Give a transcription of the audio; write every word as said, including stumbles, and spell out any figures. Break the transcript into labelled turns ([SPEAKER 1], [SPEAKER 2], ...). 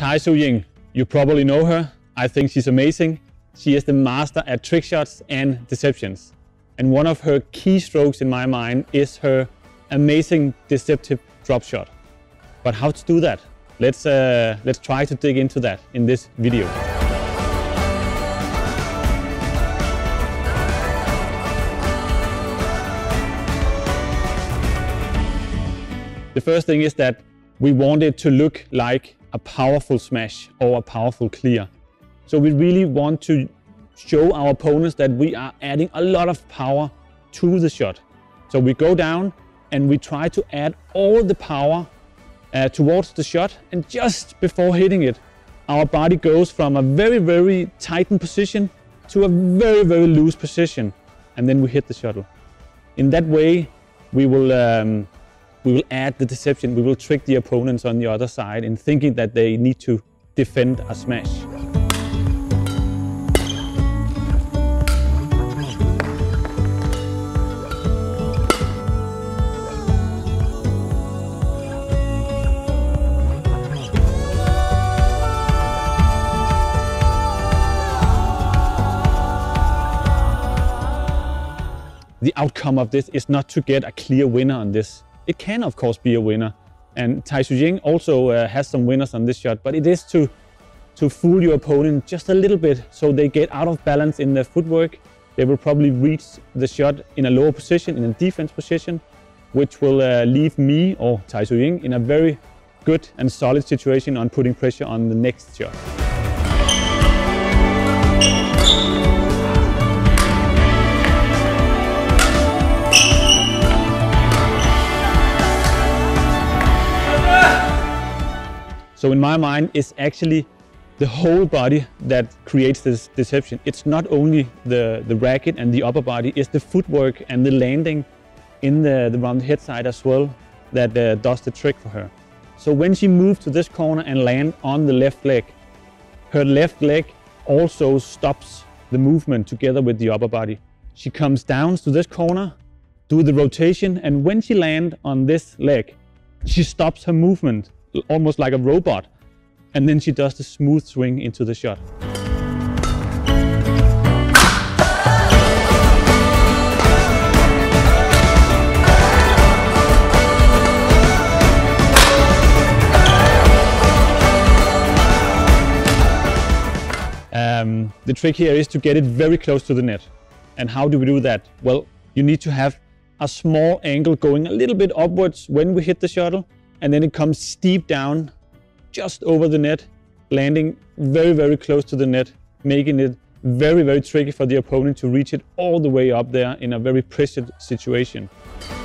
[SPEAKER 1] Tai Tzu Ying, you probably know her. I think she's amazing. She is the master at trick shots and deceptions. And one of her key strokes in my mind is her amazing deceptive drop shot. But how to do that? Let's, uh, let's try to dig into that in this video. The first thing is that we want it to look like a powerful smash or a powerful clear. So we really want to show our opponents that we are adding a lot of power to the shot. So we go down and we try to add all the power uh, towards the shot, and just before hitting it, our body goes from a very, very tightened position to a very, very loose position, and then we hit the shuttle. In that way, we will um, we will add the deception. We will trick the opponents on the other side in thinking that they need to defend a smash. The outcome of this is not to get a clear winner on this. It can of course be a winner, and Tai Tzu Ying also uh, has some winners on this shot, but it is to, to fool your opponent just a little bit so they get out of balance in their footwork. They will probably reach the shot in a lower position, in a defense position, which will uh, leave me or Tai Tzu Ying in a very good and solid situation on putting pressure on the next shot. So in my mind, it's actually the whole body that creates this deception. It's not only the, the racket and the upper body, it's the footwork and the landing in the, the round head side as well that uh, does the trick for her. So when she moves to this corner and land on the left leg, her left leg also stops the movement together with the upper body. She comes down to this corner, do the rotation, and when she lands on this leg, she stops her movement, almost like a robot, and then she does the smooth swing into the shot. Um, the trick here is to get it very close to the net. And how do we do that? Well, you need to have a small angle going a little bit upwards when we hit the shuttle, and then it comes steep down just over the net, landing very, very close to the net, making it very, very tricky for the opponent to reach it all the way up there in a very pressured situation.